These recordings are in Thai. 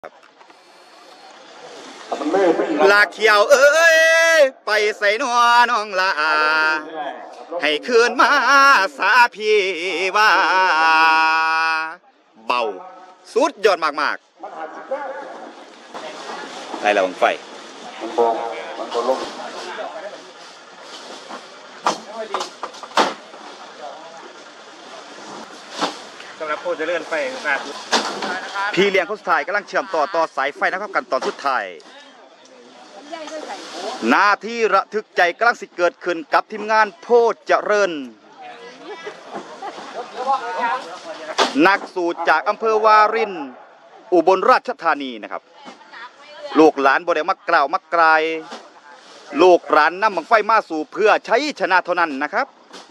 ลาเขียวเอ้ยไปใส่นัวน้องลาให้คืนมาสาพี่ว่าเบาสุดยอดมากๆได้แล้วไฟสำหรับผู้จะเลื่อนไฟครับพี่เลี้ยงคนสุดท้ายกำลังเชื่อมต่อสายไฟนะครับกันตอนสุดท้ายหน้าที่ระทึกใจกำลังสิเกิดขึ้นกับทีมงานโพธิ์เจริญนักสู่จากอำเภอวารินอุบลราชธานีนะครับลูกหลานบ่ได้มากล่าวมากลายลูกหลานนำบังไฟมาสู่เพื่อใช้ชนะเท่านั้นนะครับ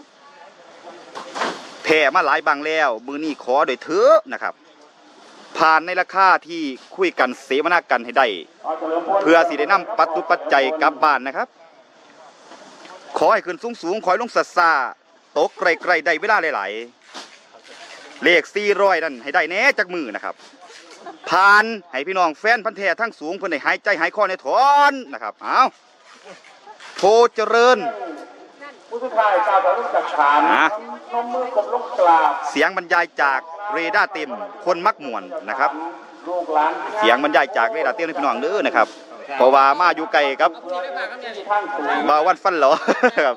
แพ้มาหลายบังแล้วมือนี้ขอโดยเถอะนะครับผ่านในราคาที่คุยกันเสวนากันให้ได้เพื่อสิได้นำปัจจัยกลับบ้านนะครับขอให้ขึ้นสูงขอให้ลงซาตกไกลได้เวลาหลายๆเลข400นั่นให้ได้แน่จากมือนะครับผ่านให้พี่น้องแฟนพันธุ์แท้ทั้งสูงเพื่อนได้หายใจหายคอในถอนนะครับเอาโพธิ์เจริญผู้สุดท้ายกล่าวถึงจักรขานนมมือกบลงกราบเสียงบรรยายจากเรดาร์เต็มคนมักมวนนะครับเสียงบรรยายจากเรดาร์เต็มพี่น้องเด้อนะครับเพราะว่ามาอยู่ไกลครับมาวันฟันหรอครับ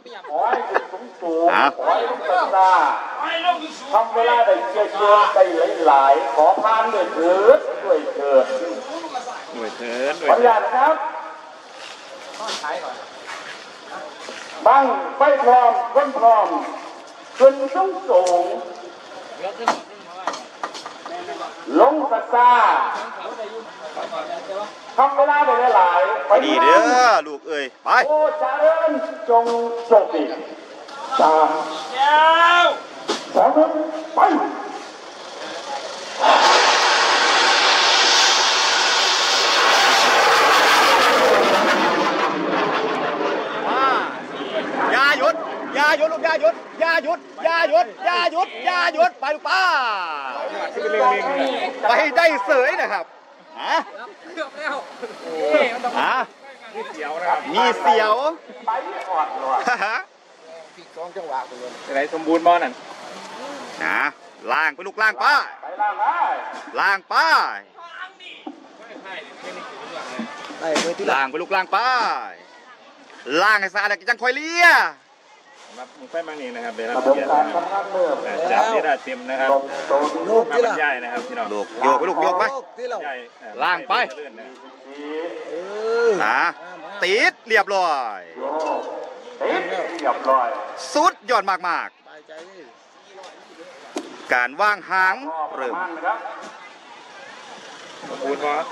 ทำเวลาได้เชื่อได้หลายขอพานด้วยเถิดด้วยเถิดขออนุญาตครับบังไฟพร้อมก้นพร้อมขึ้นสูงลงซาทำเวลาได้หลายดีเด้อลูกเอ้ยไปโอ้เจริญจงโชคดี3 2 1ไปอย่าหยุดลูกอย่าหยุดไปลูกป้าไปได้เสยนะครับมีเสียวไปอ่อนเลยพี่2จังหวะเลยอะไรสมบูรณ์บ่นั่นล่างไปลูกล่างป้าล่างป้าล่างไปลูกล่างป้าล่างให้สะอาดแล้วจังคอยเลี้ยครับมึงไฟบางนี้นะครับเดี๋ยวเราเปลี่ยนจับนี่ได้เต็มนะครับลูกที่ละใหญ่นะครับพี่น้องโยกไปลูกโยกไปล่างไปติดเรียบร้อยสุดยอดมากๆการว่างหางเริ่มบูนวะ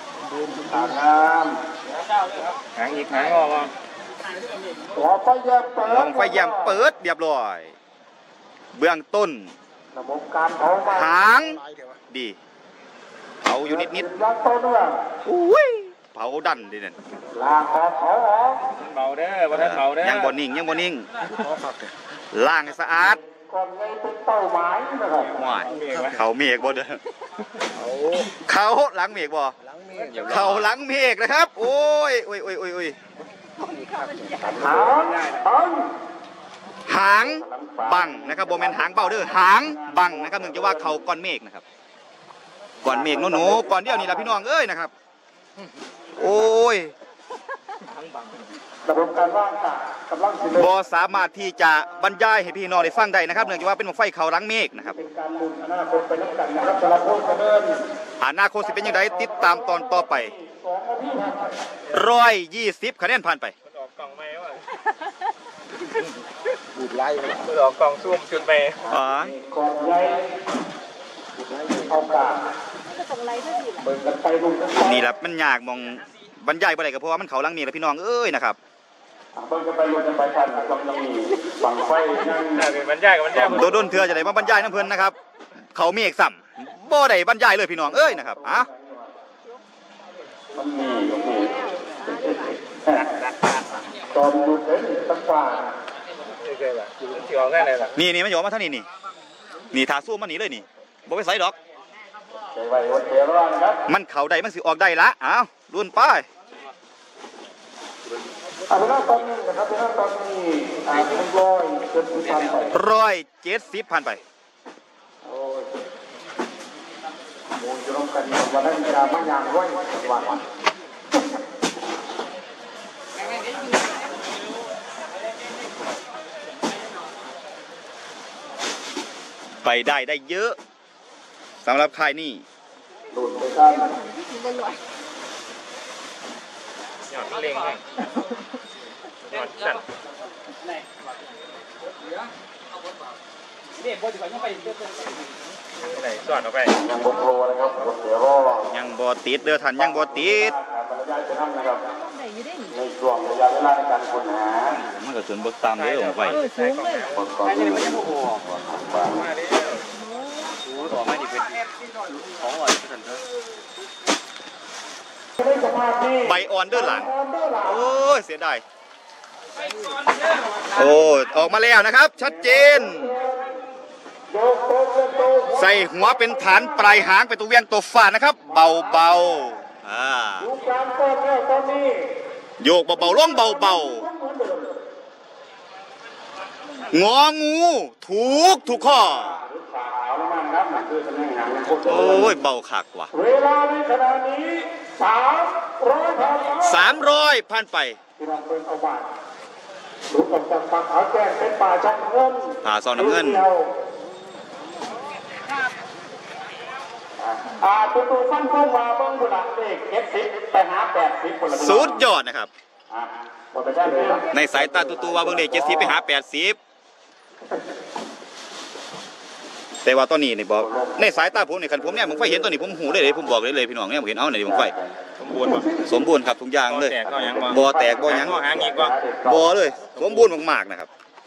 หางอีกหางออกลองไฟแยมเปิดเรียบร้อยเบื้องต้นหางดีเผาอยู่นิดอุ้ยเผาดันดิเนี่ยเบาเด้อบ่ทันเบาเด้อยังบ่นิ่งล้างให้สะอาดเขาเมฆบ่เด้อเขาหลังเมฆบ่เขาหลังเมฆนะครับโอ้ยหางบังนะครับโบแมนหางเบาเด้อหางบังนะครับเนื่องจากว่าเขาก้อนเมฆนะครับก้อนเมฆหนูก้อนเดียวนี่แหละพี่น้องเอ้ยนะครับโอ้ยบอสามารถที่จะบรรยายให้พี่น้องได้ฟังได้นะครับเนื่องจากว่าเป็นไฟเขาหลังเมฆนะครับอนาคตสิเป็นยังไงติดตามตอนต่อไป120คะแนนผ่านไปบูดไล่บูดออกกล่องซุ่มจุดไปนี่แหละมันยากมองบรรยายบ่ได้ก็เพราะว่ามันเขาลังเมฆแล้วพี่น้องเอ้ยนะครับโดนเถื่อจะได้มาบรรยายน้ำเพลินนะครับเขาเมฆซ้ำบ่ได้บรรยายเลยพี่น้องเอ้ยนะครับตอนดูเห็นตั้งกว่านี่มันอยู่มาเท่านี้นี่ถาสู้มันหนีเลยนี่บ่ไปใส่ดอกใจไว้วันเดียวแล้วนะครับมันเข่าได้มันสิออกได้ละอ้าวรุ่นไปเป็นหน้าตอนนี้นะครับเป็นหน้าตอนนี้เป็น170 พันไป 170 พันไปโอ้ยโมยจะลงกันวันนั้นจะไม่ยางไว้วันไปได้เยอะสำหรับค่ายนี่หลุดไปกันหยอดเล็งเลยหยอดสั่นไหนสอดออกไปยังบนโลนะครับเดี๋ยวรอยังบ่ติดเด้อท่านยังบ่ติดการบรรยายจะทำนะครับในช่วงระยะเวลาในการค้นหามันก็ส่วนบ่ตามเด้อลงไปสูงเลยคนก่อนที่มันจะโอ้โหออกมาดิเป็นของอ่อนเพิ่นเด้อใบอ่อนเด้อหลังโอ้ยเสียดายโอ้ออกมาแล้วนะครับ ชัดเจน ใส่หัวเป็นฐานปลายหางเป็นตัวเวียงตัวฟาดนะครับ เบาโยกเบาๆล่องเบาๆงองูถูกข้อโอ้ยเบาคักว่ะเวลาในขณะนี้300 300 พันไปที่เราเป็นเอาบาทหลุดออกจากปากเขาแก้เป็นป่าช่องเงินผ่าซองน้ำเงินตูฟันพุ่งมาเบิ้งบุหรี่เด็ก70ไปหา80คนละสุดยอดนะครับหมดไปได้เลยในสายตาตูว่าเบิ่งเด็ก70ไปหา80แต่ว่าตอนนี้นี่บอกในสายตาผมนี่คันผมเนี่ยผมไฟเห็นตัวนี้ผมหูเลยผมบอกเลยพี่น้องเนี่ยผมเห็นเอาไหนผมไฟสมบูรณ์ป่ะสมบูรณ์ครับทุกอย่างเลยแตกก็ยังบ่แตกบ่หยังหางอีกป่ะบ่เลยสมบูรณ์มากๆนะครับ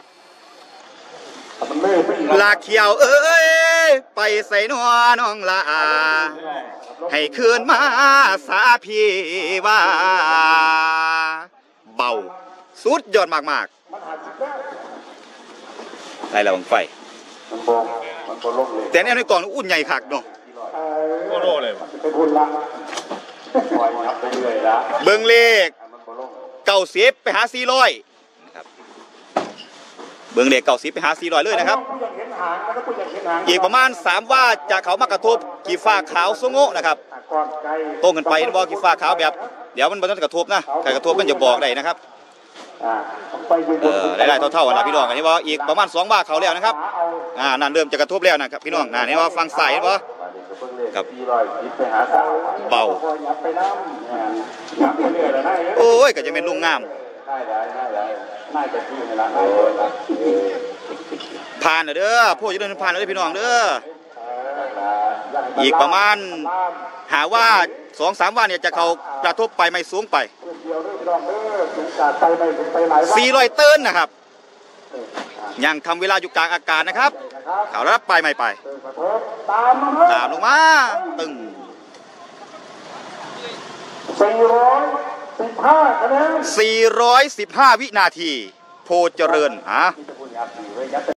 มันไม่เป็นลาเขียวเอ้ยไปใส่นัวน้องลาให้คืนมาสาพี่ว่าเบาสุดยอดมากๆได้แล้วบังไฟมันบอกมันก็ลงเลยแต่เนี่ยในกล่องนี่อุ่นใหญ่คักเนาะโคโรเลยเป็นบุญละปล่อยนับไปเรื่อยละเบิ่งเลขมันก็ลง 90ไปหา400นะครับเบิ่งเลข90ไปหา400เลยนะครับผู้อยากเห็นหางแล้วผู้อยากเห็นหางอีกประมาณ3ว่าจะเขามากระทบกีฟ้าขาวสุโงะนะครับก่อนไกลตรงกันไปบอกกีฟ้าขาวแบบเดี๋ยวมันบ่ต้องกระทบนะใครกระทบมันจะบอกได้นะครับไปอยู่บนได้เท่าๆกันนะพี่น้องอันนี้ว่าอีกประมาณ2ว่าเขาแล้วนะครับนั่นเริ่มจะกระทบแล้วนะครับพี่น้องนี่ว่าฟังสายเห็นบ่ครับเบาโอ้ยก็จะเป็นลุงงามผ่านเด้อพวกจะเดินผ่านเลยพี่น้องเด้ออีกประมาณหาว่า 2-3 วันเนี่ยจะเขากระทบไปไม่สูงไป400 เติ้นนะครับยังทำเวลาอยู่กลางอากาศนะครับเขารับไปไม่ไปตามลงมาตึง415 วินาทีโพเจริญ